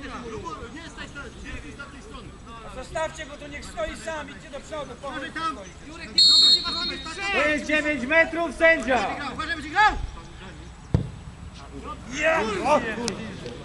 Zostawcie go, to niech stoi sam, idźcie do przodu, pomóżcie tam. To jest 9 metrów, sędzia! Ja! O kurde!